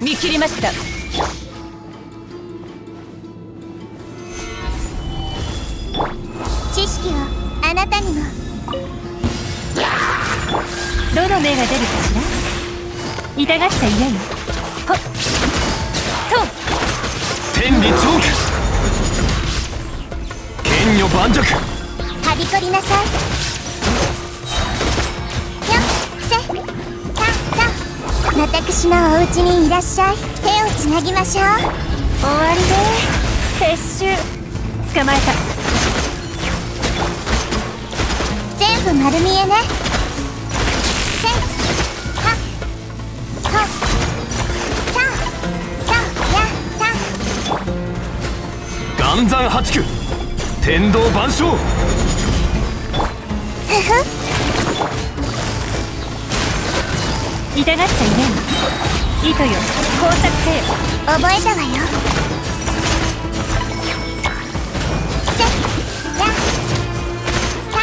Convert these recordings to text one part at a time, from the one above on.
見切りました。 知識をあなたにも。 どの目が出るかしら。痛がっちゃ嫌よ。ほっと天理チョーク、剣女盤石。 はびこりなさい。よっせたと私のお家にいらっしゃい。手をつなぎましょう。 終わりで撤収。捕まえた。 全部丸見えね。せはとたやた。 岩山八九、天道万象。 ふふ痛がっちゃ嫌よ。糸よ工作せよ。 覚えたわよ。せやた。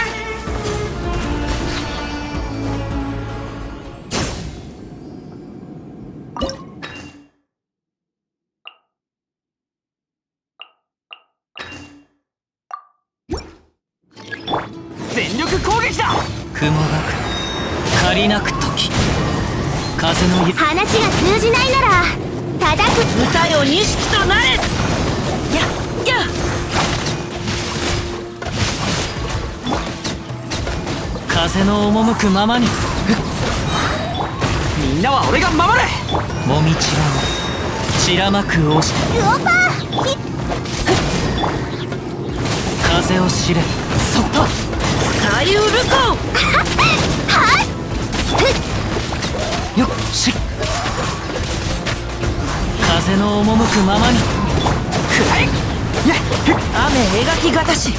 全力攻撃だ。 雲が借りなく時、風の話が通じないなら叩く。 歌よ錦となれ。やっやっ。 風の赴くままに。 みんなは俺が守れ。 もみちばを散らまく押し、 ウオパーひ風を知れ。 そっと左右ルコはっよっし。風の赴くままに。 くらえ。 雨描きがたし。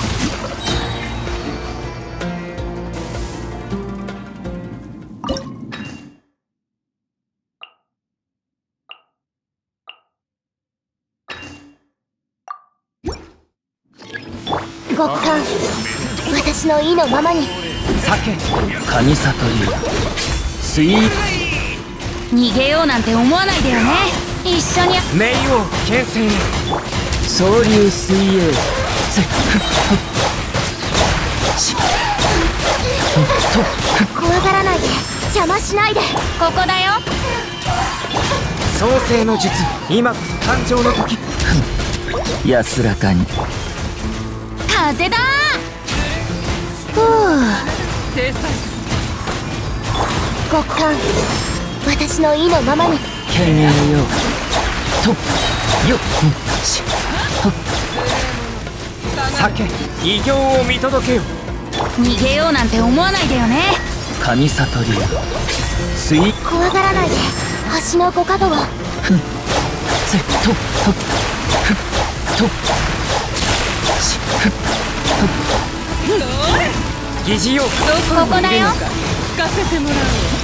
極寒。私の意のままに。 酒カニサトリスイー逃げようなんて思わないでよね。一緒に。 冥王牽制総流水泳怖がらないで。邪魔しないで。 ここだよ。 創世の術、今こそ誕生の時。安らかに。 風だふう極寒。私の意のままに。 剣栄よとよし酒異形を見届けよ。 逃げようなんて思わないでよね。 カニサトリスイ怖がらないで。橋のご加護を。 せと疑似よ。 ここだよ。聞かせてもらおう。